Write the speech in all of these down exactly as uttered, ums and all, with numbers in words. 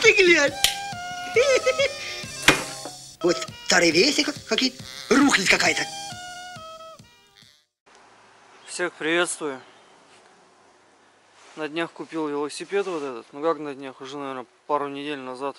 ты глянь. Вот старые вещи какие-то, рухлядь какая-то. Всех приветствую. На днях купил велосипед вот этот. Ну как на днях, уже, наверное, пару недель назад.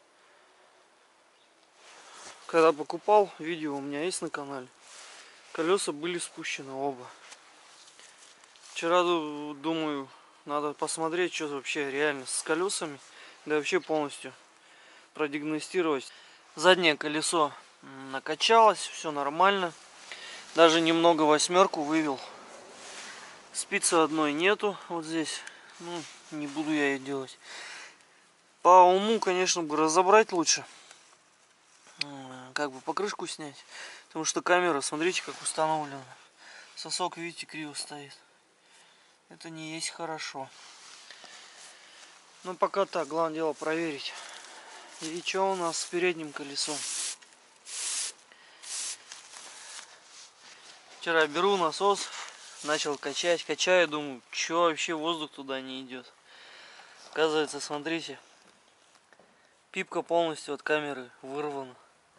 Когда покупал, видео у меня есть на канале. Колеса были спущены оба. Вчера, думаю, надо посмотреть, что вообще реально с колесами. Да вообще полностью продиагностировать. Заднее колесо накачалось, все нормально. Даже немного восьмерку вывел. Спицы одной нету вот здесь. Ну, не буду я ее делать. По уму, конечно, бы разобрать лучше. Как бы покрышку снять. Потому что камера, смотрите, как установлена. Сосок, видите, криво стоит. Это не есть хорошо. Ну, пока так. Главное дело проверить. И что у нас с передним колесом? Вчера беру насос, начал качать. Качаю, думаю, что вообще воздух туда не идет. Оказывается, смотрите. Пипка полностью от камеры вырвана.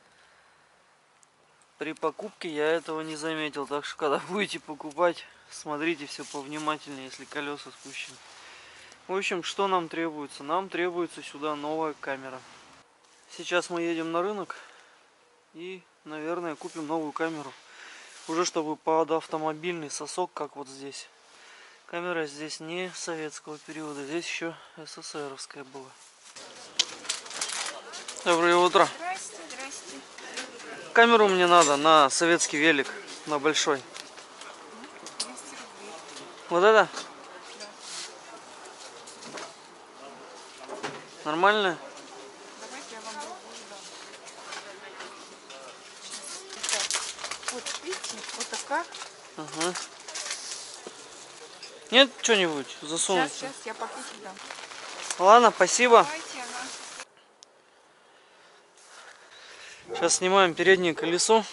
При покупке я этого не заметил. Так что, когда будете покупать, смотрите все повнимательнее, если колеса спущены. В общем, что нам требуется? Нам требуется сюда новая камера. Сейчас мы едем на рынок и, наверное, купим новую камеру. Уже чтобы под автомобильный сосок, как вот здесь. Камера здесь не советского периода, здесь еще СССРовская была. Доброе утро. Здрасте, здрасте. Камеру мне надо на советский велик, на большой. двести рублей. Вот это? Да. Нормально? Давайте я вам другую дам. Так, вот видите, вот такая. Ага. Нет, что-нибудь засунуть? Сейчас, сейчас, я покушать дам. Ладно, спасибо. Давайте она. Сейчас снимаем переднее колесо.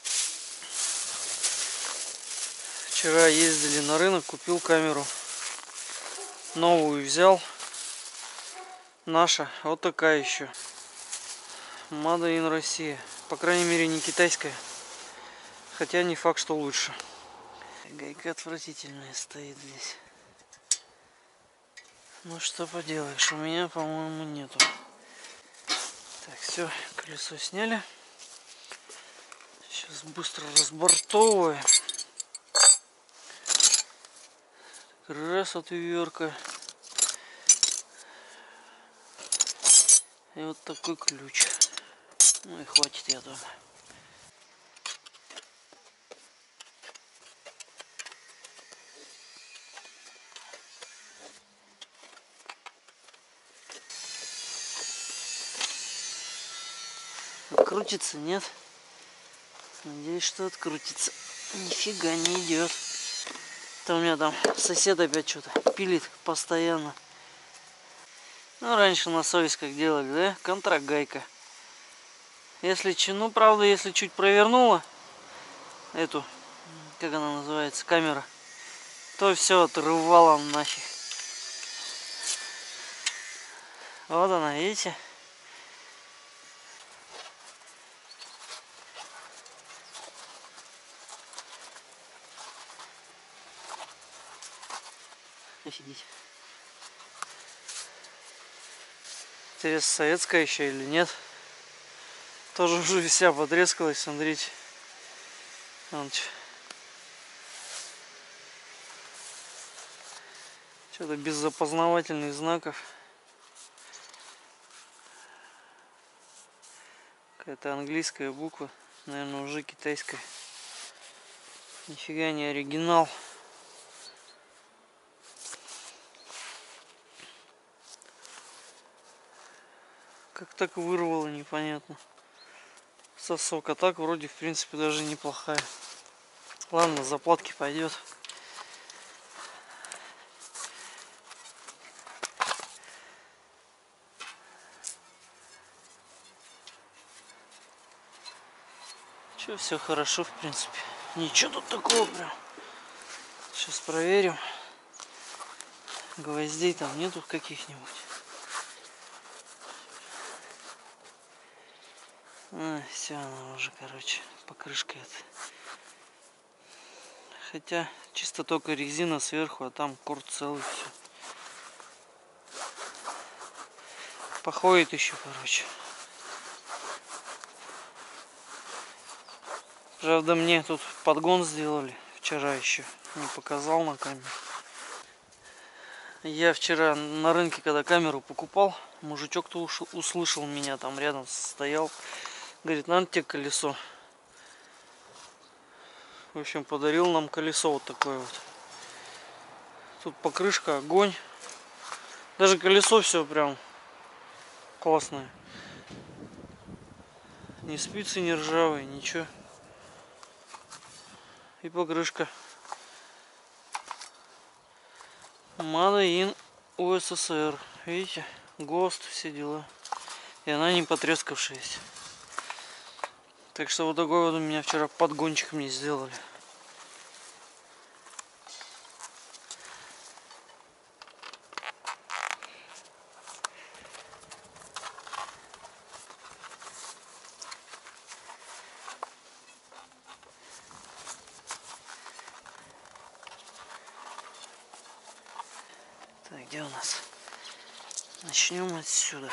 Вчера ездили на рынок, купил камеру. Новую взял. Наша, вот такая еще. Made in Россия. По крайней мере, не китайская. Хотя не факт, что лучше. Гайка отвратительная стоит здесь. Ну что поделаешь, у меня, по-моему, нету. Так, все, колесо сняли. Сейчас быстро разбортовываем. Раз отвертка. И вот такой ключ. Ну и хватит, я думаю. Открутится, нет? Надеюсь, что открутится. Нифига не идет. Это у меня там сосед опять что-то пилит постоянно. Ну, раньше на совесть как делали, да? Контрагайка. Если чину, правда, если чуть провернула эту, как она называется, камера, то все отрывала нафиг. Вот она, видите? Офигеть. Интересно, советская еще или нет? Тоже уже вся потрескалась, смотрите. Что-то без опознавательных знаков. Какая-то английская буква, наверное, уже китайская. Нифига не оригинал. Как так вырвало, непонятно. Сосок, а так вроде, в принципе, даже неплохая. Ладно, заплатки пойдет. Че, все хорошо, в принципе. Ничего тут такого прям. Сейчас проверим. Гвоздей там нету каких-нибудь. А, все, она уже, короче, покрышка это. Хотя чисто только резина сверху, а там корт целый, все. Походит еще, короче. Правда, мне тут подгон сделали вчера еще. Не показал на камеру. Я вчера на рынке, когда камеру покупал, мужичок-то услышал меня, там рядом стоял. Говорит, надо тебе колесо. В общем, подарил нам колесо вот такое вот. Тут покрышка, огонь. Даже колесо все прям классное. Ни спицы, ни ржавые, ничего. И покрышка. Made in ю эс эс эр. Видите? ГОСТ, все дела. И она не потрескавшаяся. Так что вот такой вот у меня вчера подгончик мне сделали. Так, где у нас? Начнем отсюда.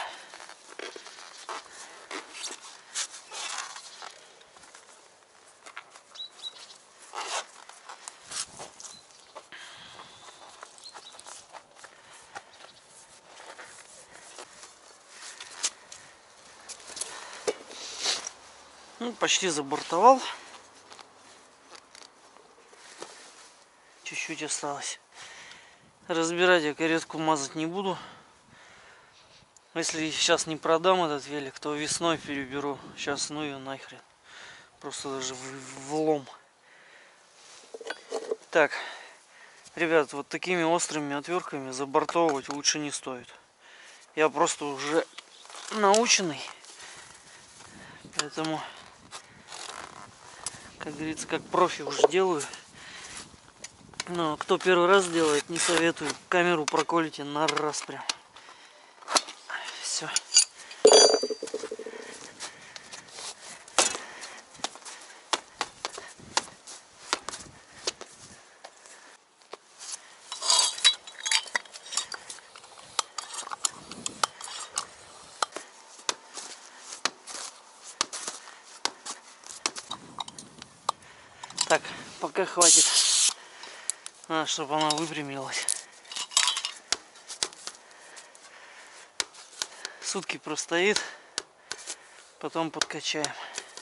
Ну, почти забортовал. Чуть-чуть осталось. Разбирать я каретку мазать не буду. Если сейчас не продам этот велик, то весной переберу. Сейчас ну ее нахрен. Просто даже влом. Так, ребят, вот такими острыми отвертками забортовывать лучше не стоит. Я просто уже наученный. Поэтому, как говорится, как профи уже делаю. Но кто первый раз делает, не советую. Камеру проколите на раз прям. Все. Так, пока хватит. Надо, чтобы она выпрямилась. Сутки простоит, потом подкачаем.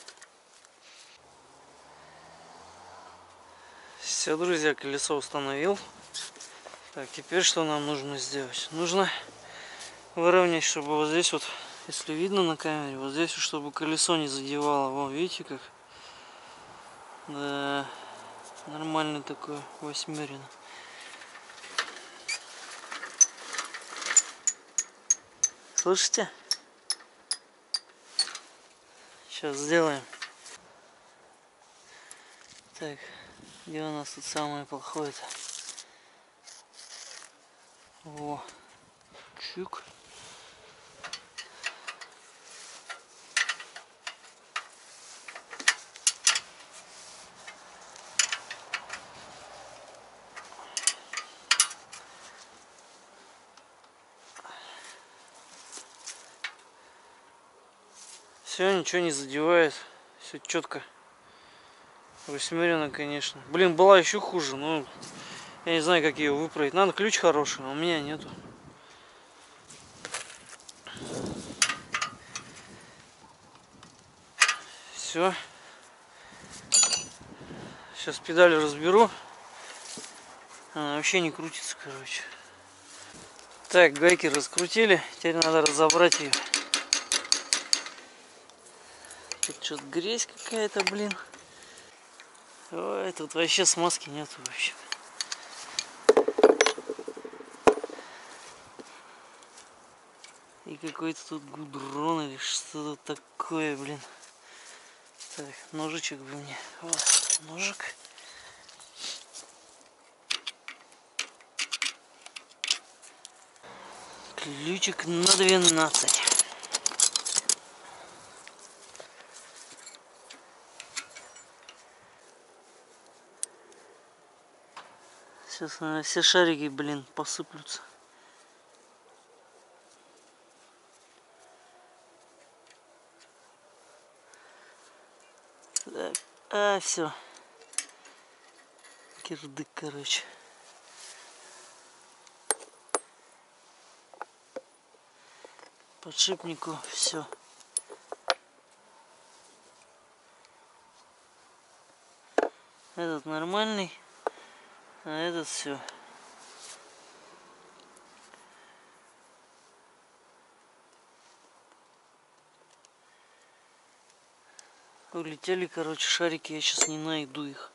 Все, друзья, колесо установил. Так, теперь что нам нужно сделать? Нужно выровнять, чтобы вот здесь вот, если видно на камере, вот здесь, чтобы колесо не задевало. Вон, видите как? Да, нормально такое восьмерина. Слышите? Сейчас сделаем. Так, где у нас тут самое плохое-то? Во, чик. Все, ничего не задевает. Все четко. Восьмерина, конечно. Блин, была еще хуже, но я не знаю, как ее выправить. Надо ключ хороший, но у меня нету. Все. Сейчас педаль разберу. Она вообще не крутится, короче. Так, гайки раскрутили. Теперь надо разобрать ее. Тут что-то грязь какая-то, блин. Ой, тут вообще смазки нету вообще. И какой-то тут гудрон или что-то такое, блин. Так, ножичек бы мне. Вот, ножик. Ключик на двенадцать. Сейчас, наверное, все шарики, блин, посыплются. Так, а, все. Кирдык, короче. Подшипнику все. Этот нормальный, а этот все. Улетели, короче, шарики, я сейчас не найду их.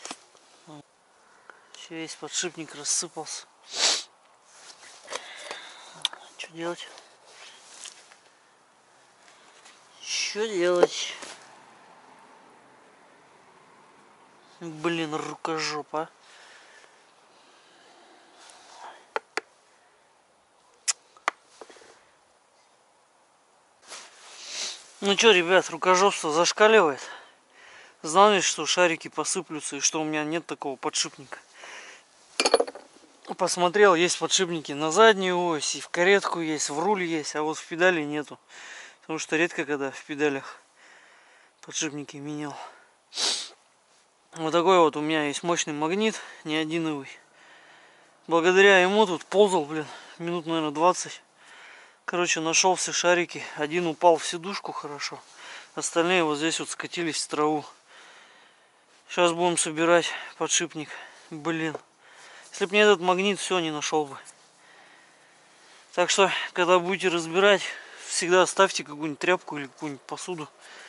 Еще весь подшипник рассыпался. Что делать? Что делать? Блин, рукожопа. Ну что, ребят, рукожопство зашкаливает. Знал ли, что шарики посыплются и что у меня нет такого подшипника. Посмотрел, есть подшипники на заднюю ось, и в каретку есть, в руль есть, а вот в педали нету. Потому что редко когда в педалях подшипники менял. Вот такой вот у меня есть мощный магнит, неодиновый. Благодаря ему тут ползал, блин, минут, наверное, двадцать. Короче, нашел все шарики. Один упал в сидушку хорошо. Остальные вот здесь вот скатились в траву. Сейчас будем собирать подшипник. Блин. Если бы не этот магнит, все не нашел бы. Так что, когда будете разбирать, всегда оставьте какую-нибудь тряпку или какую-нибудь посуду.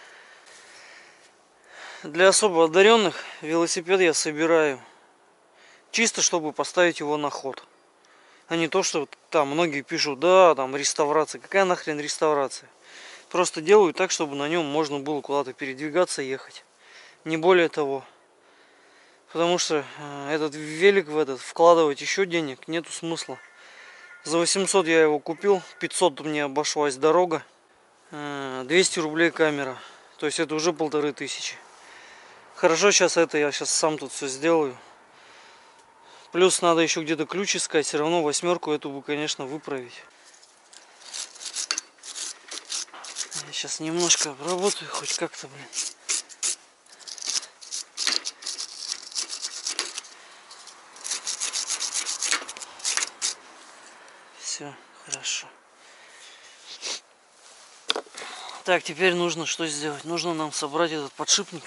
Для особо одаренных велосипед я собираю чисто, чтобы поставить его на ход. А не то, что там многие пишут, да, там реставрация. Какая нахрен реставрация? Просто делаю так, чтобы на нем можно было куда-то передвигаться, ехать. Не более того. Потому что этот велик в этот вкладывать еще денег нету смысла. За восемьсот я его купил, пятьсот мне обошлась дорога, двести рублей камера. То есть это уже полторы тысячи. Хорошо, сейчас это я сейчас сам тут все сделаю. Плюс надо еще где-то ключ искать, все равно восьмерку эту бы, конечно, выправить. Я сейчас немножко обработаю, хоть как-то, блин. Все, хорошо. Так, теперь нужно что сделать? Нужно нам собрать этот подшипник.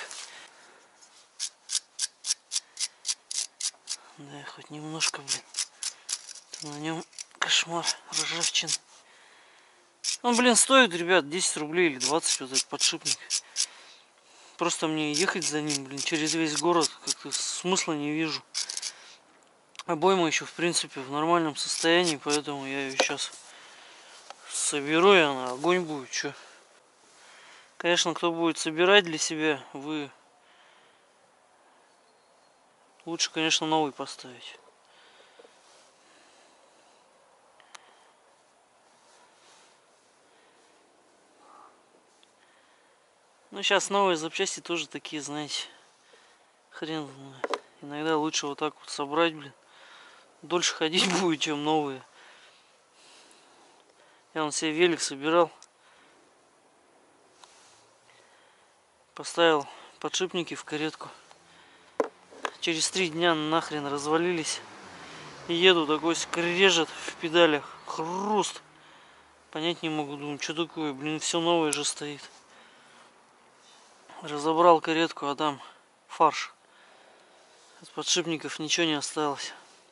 Да, хоть немножко, блин. На нем кошмар, ржавчина. Он, блин, стоит, ребят, десять рублей или двадцать вот этот подшипник. Просто мне ехать за ним, блин, через весь город как-то смысла не вижу. Обойма еще, в принципе, в нормальном состоянии, поэтому я ее сейчас соберу, и она огонь будет, что. Конечно, кто будет собирать для себя, вы лучше, конечно, новый поставить. Ну, сейчас новые запчасти тоже такие, знаете, хрен знает. Иногда лучше вот так вот собрать, блин. Дольше ходить будет, чем новые. Я вон себе велик собирал. Поставил подшипники в каретку. Через три дня нахрен развалились. И еду, такой скрежет в педалях. Хруст. Понять не могу, думаю, что такое, блин, все новое же стоит. Разобрал каретку, а там фарш. От подшипников ничего не осталось.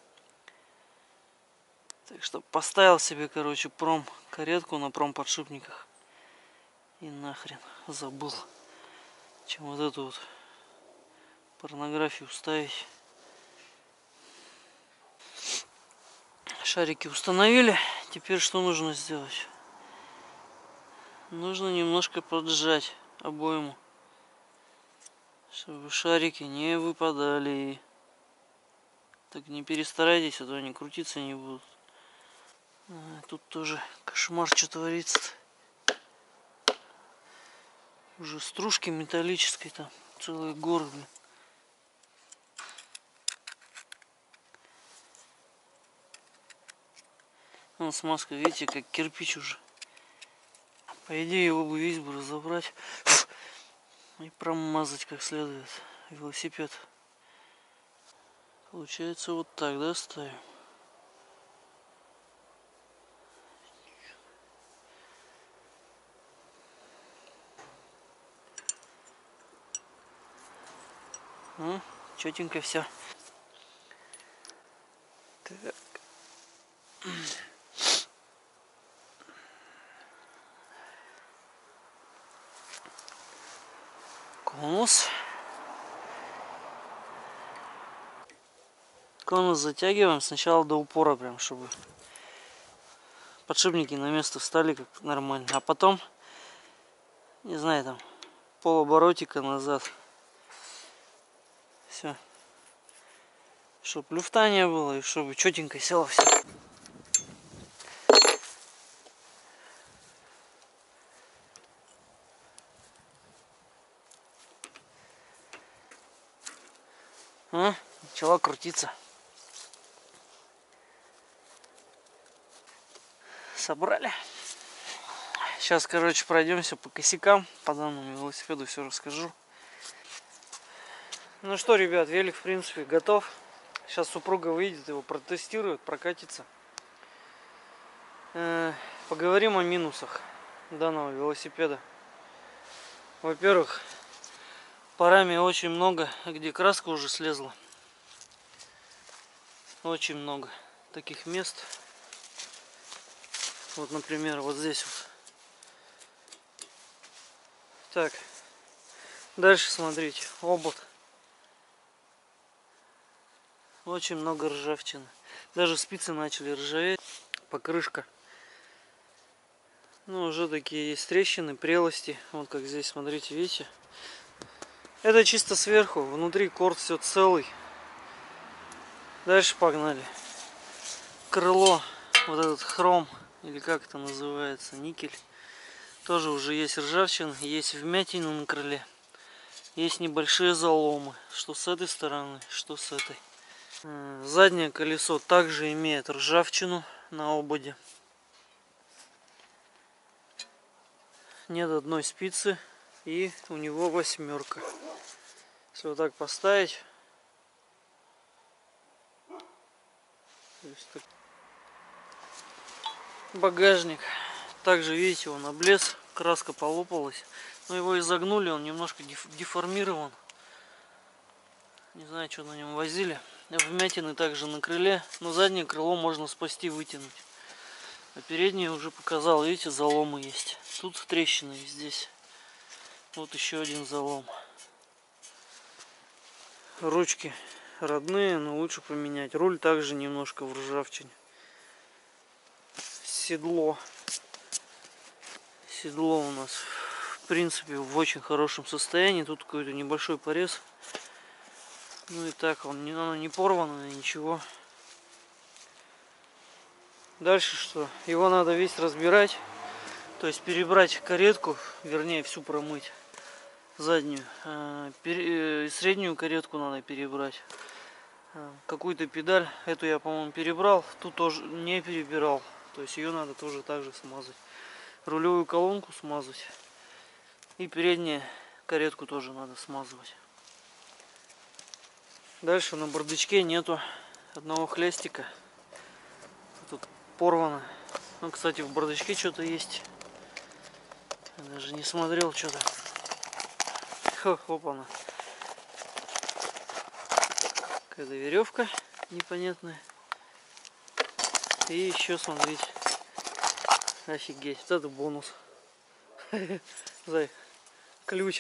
Так что поставил себе, короче, пром каретку на пром подшипниках. И нахрен забыл, чем вот эту вот порнографию ставить. Шарики установили. Теперь что нужно сделать? Нужно немножко поджать обойму, чтобы шарики не выпадали. Так не перестарайтесь, а то они крутиться не будут. А, тут тоже кошмар, что творится. Уже стружки металлической там целые горы. Вон смазка, видите, как кирпич уже. По идее, его бы весь бы разобрать и промазать как следует велосипед. Получается вот так, да, ставим? Ну, четенько все. Так. Конус. Конус затягиваем сначала до упора, прям, чтобы подшипники на место встали как нормально. А потом, не знаю, там полоборотика назад. Все. Чтоб люфта не было и чтобы четенько село все. А, начала крутиться. Собрали. Сейчас, короче, пройдемся по косякам. По данному велосипеду все расскажу. Ну что, ребят, велик, в принципе, готов. Сейчас супруга выйдет, его протестирует, прокатится. Э, поговорим о минусах данного велосипеда. Во-первых, по раме очень много, где краска уже слезла. Очень много таких мест. Вот, например, вот здесь вот. Так, дальше смотрите, обод. Очень много ржавчины. Даже спицы начали ржаветь. Покрышка. Ну, уже такие есть трещины, прелости. Вот как здесь, смотрите, видите? Это чисто сверху. Внутри корд все целый. Дальше погнали. Крыло. Вот этот хром. Или как это называется? Никель. Тоже уже есть ржавчина. Есть вмятины на крыле. Есть небольшие заломы. Что с этой стороны, что с этой. Заднее колесо также имеет ржавчину на ободе. Нет одной спицы и у него восьмерка. Если вот так поставить, так. Багажник также, видите, он облез, краска полопалась, но его изогнули, он немножко деформирован. Не знаю, что на нем возили. Вмятины также на крыле, но заднее крыло можно спасти, вытянуть. А переднее уже показал, видите, заломы есть. Тут трещины здесь. Вот еще один залом. Ручки родные, но лучше поменять. Руль также немножко в ржавчине. Седло. Седло у нас, в принципе, в очень хорошем состоянии. Тут какой-то небольшой порез. Ну и так, он не, оно не порвано, ничего. Дальше что? Его надо весь разбирать. То есть перебрать каретку, вернее всю промыть. Заднюю. Среднюю каретку надо перебрать. Какую-то педаль, эту я, по-моему, перебрал. Тут тоже не перебирал. То есть ее надо тоже также смазать. Рулевую колонку смазать. И переднюю каретку тоже надо смазывать. Дальше на бардачке нету одного хлястика. Тут порвано. Ну, кстати, в бардачке что-то есть. Я даже не смотрел что-то. Хоп-она. Какая-то веревка непонятная. И еще, смотрите. Офигеть. Вот это бонус. Зай. Ключ.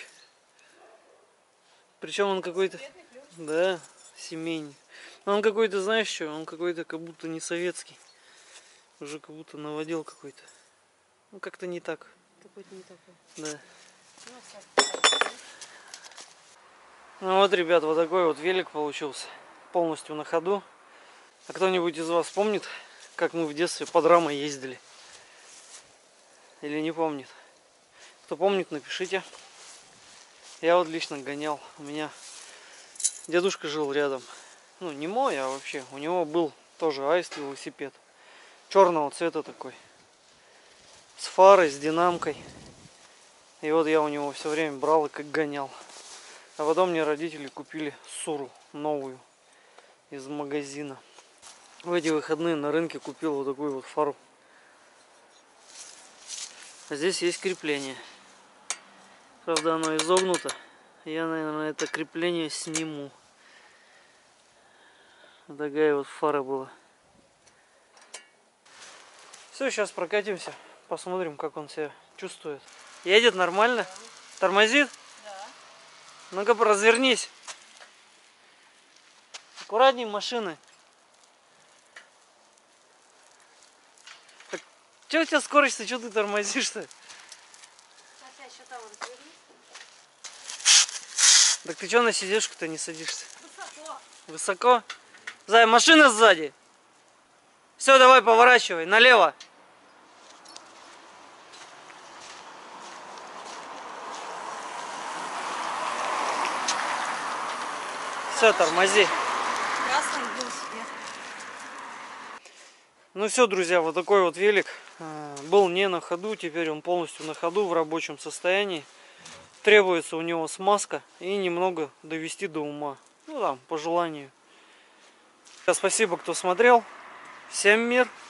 Причем он какой-то... Да, семейный. Но он какой-то, знаешь что, он какой-то как будто не советский. Уже как будто новодел какой-то. Ну как-то не так. Какой-то не такой. Да. Ну вот, ребят, вот такой вот велик получился. Полностью на ходу. А кто-нибудь из вас помнит, как мы в детстве под рамой ездили? Или не помнит? Кто помнит, напишите. Я вот лично гонял. У меня дедушка жил рядом. Ну, не мой, а вообще. У него был тоже аист велосипед. черного цвета такой. С фарой, с динамкой. И вот я у него все время брал и как гонял. А потом мне родители купили Суру новую из магазина. В эти выходные на рынке купил вот такую вот фару. А здесь есть крепление. Правда, оно изогнуто. Я, наверное, это крепление сниму. Вот такая вот фара была. Все, сейчас прокатимся. Посмотрим, как он себя чувствует. Едет нормально? Тормозит? Да. Ну-ка, развернись. Аккуратней машины. Так, что у тебя скорость-то? Что ты тормозишь-то? Сейчас я еще там развернусь. Так ты что на сидешку-то не садишься? Высоко. Высоко? Зай, машина сзади. Все, давай поворачивай. Налево. Все, тормози. Красный был себе. Ну все, друзья, вот такой вот велик. Был не на ходу, теперь он полностью на ходу в рабочем состоянии. Требуется у него смазка и немного довести до ума. Ну там, по желанию. Спасибо, кто смотрел. Всем мир.